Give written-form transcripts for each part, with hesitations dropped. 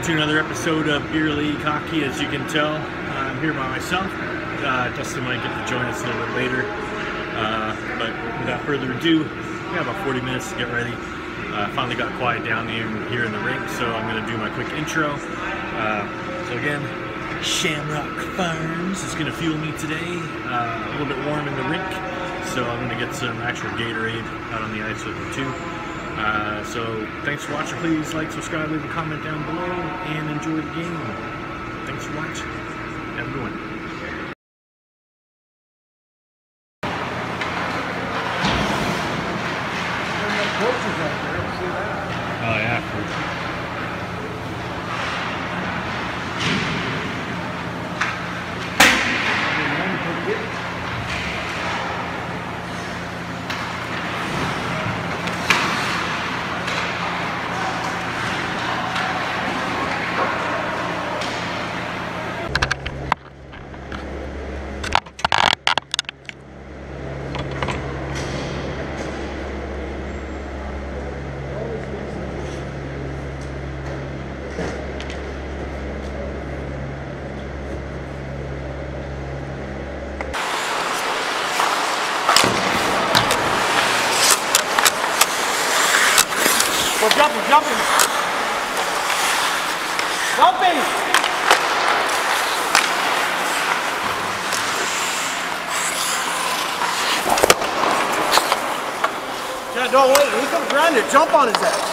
back to another episode of Beer League Hockey. As you can tell, I'm here by myself. Dustin might get to join us a little bit later. But without further ado, we have about 40 minutes to get ready. Finally got quiet down here in the rink, so I'm going to do my quick intro. So again, Shamrock Farms is going to fuel me today. A little bit warm in the rink, so I'm going to get some actual Gatorade out on the ice with me too. So thanks for watching. Please like, subscribe, leave a comment down below, and enjoy the game. Thanks for watching. Have a good one. Oh yeah. We're jumping! Jumping! Yeah, don't wait. He's gonna grind it. Jump on his head.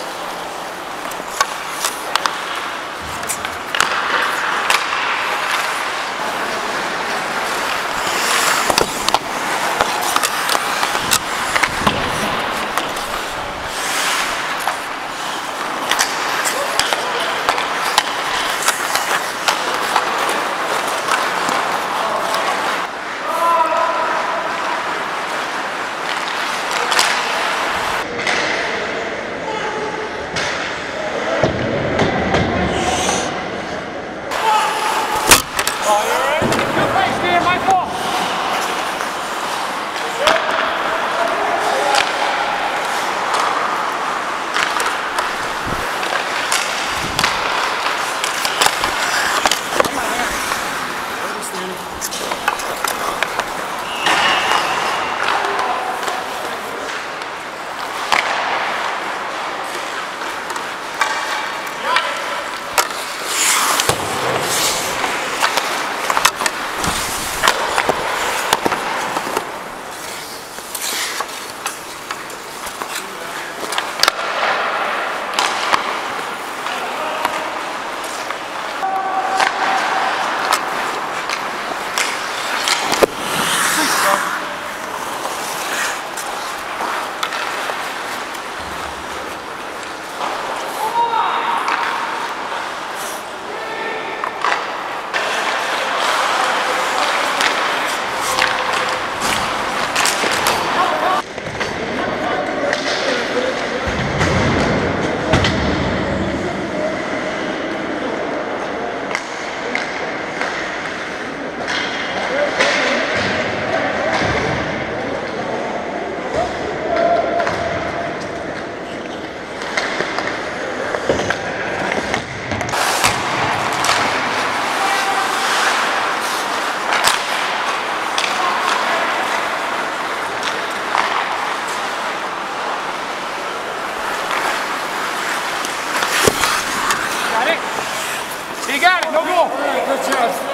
You got it, no goal. Good job.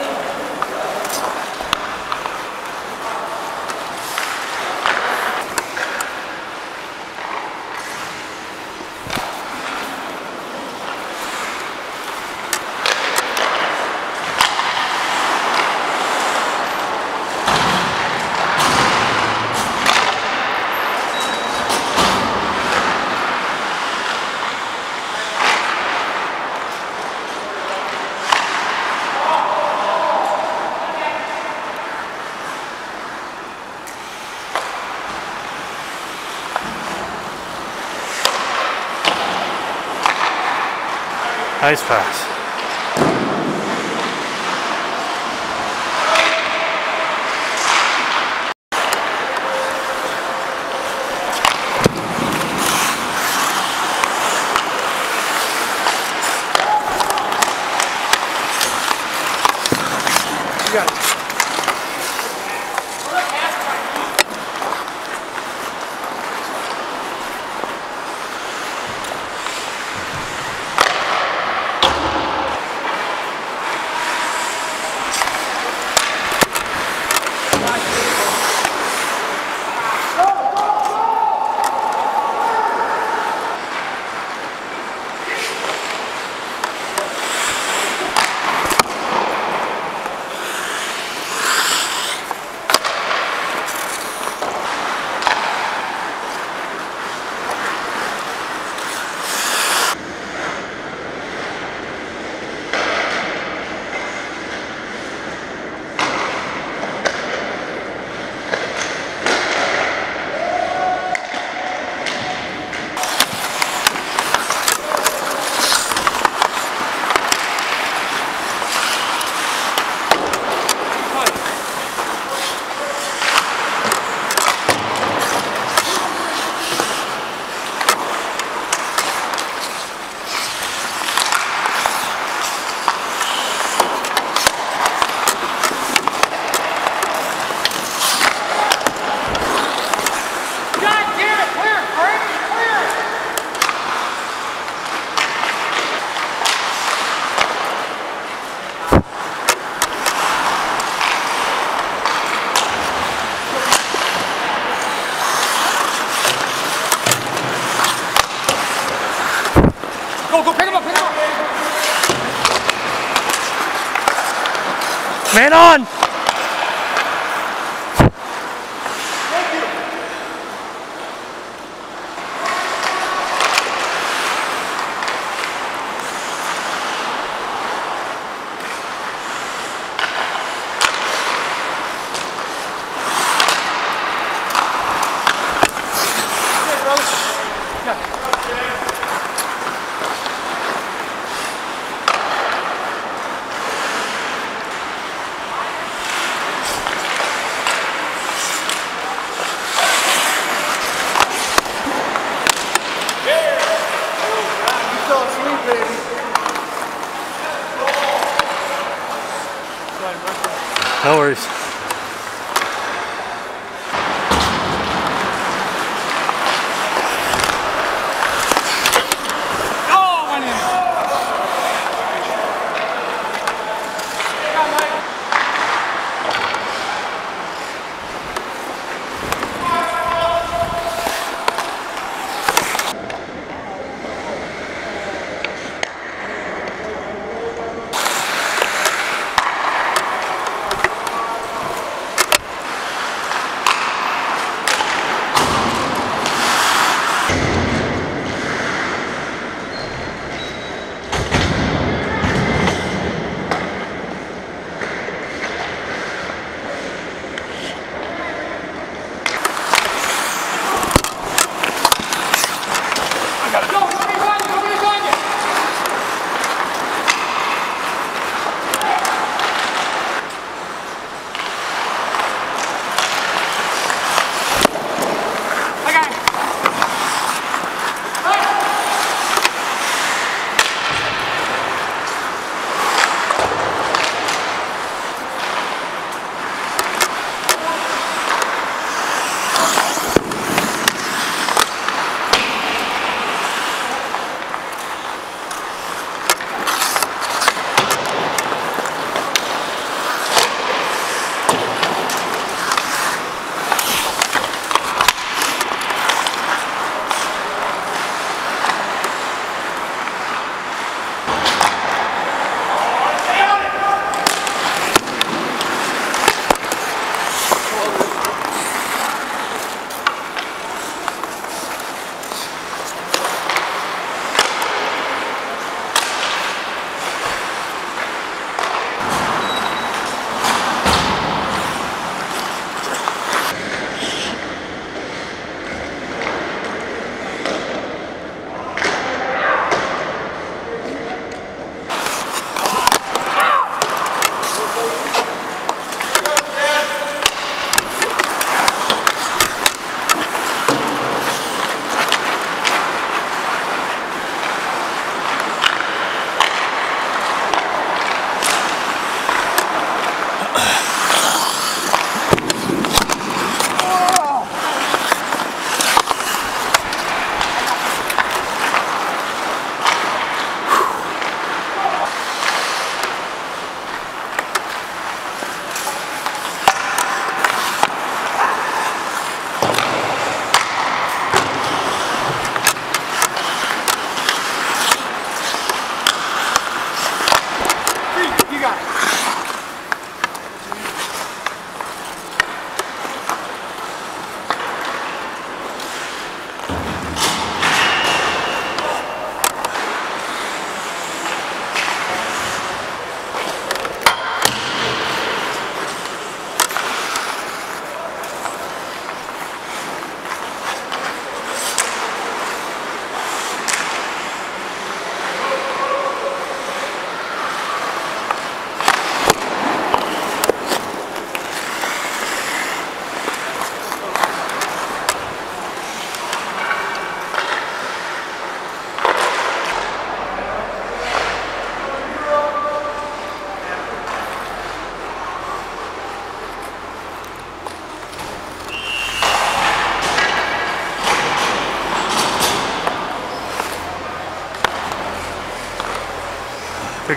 Nice pass. You got it. Go, pick him up, pick him up. Man on! No worries.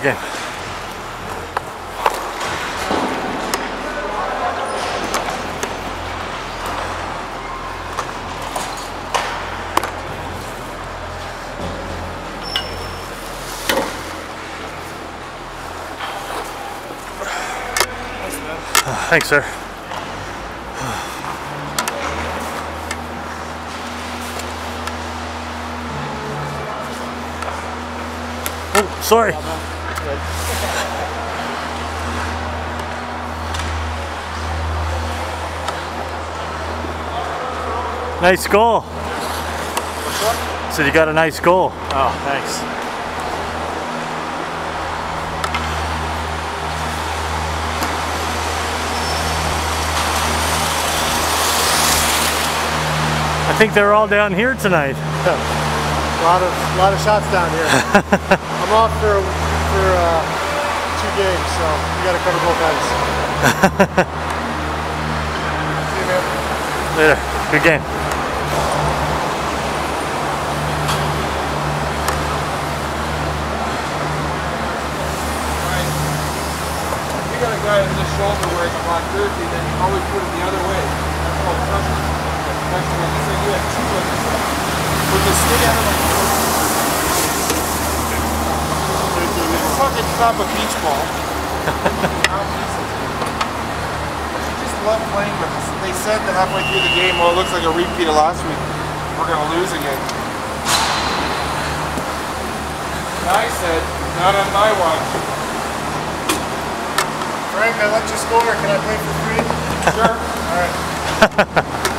game. Thanks, sir. Oh, sorry. Nice goal. So you got a nice goal. Oh, thanks. I think they're all down here tonight. A lot of shots down here. I'm off for 2 games, so we got to cover both ends. See you, man. Later. Good game. You got a guy in this shoulder where it's on Thursday, then you always put it the other way. That's called pressure. Especially when you say you have 2 of them. Put the stick out of like fucking stop a beach ball. I just love playing with us. They said that halfway through the game, well, it looks like a repeat of last week. We're going to lose again. And I said, not on my watch. Frank, I let you score. Can I play for free? Sure. All right.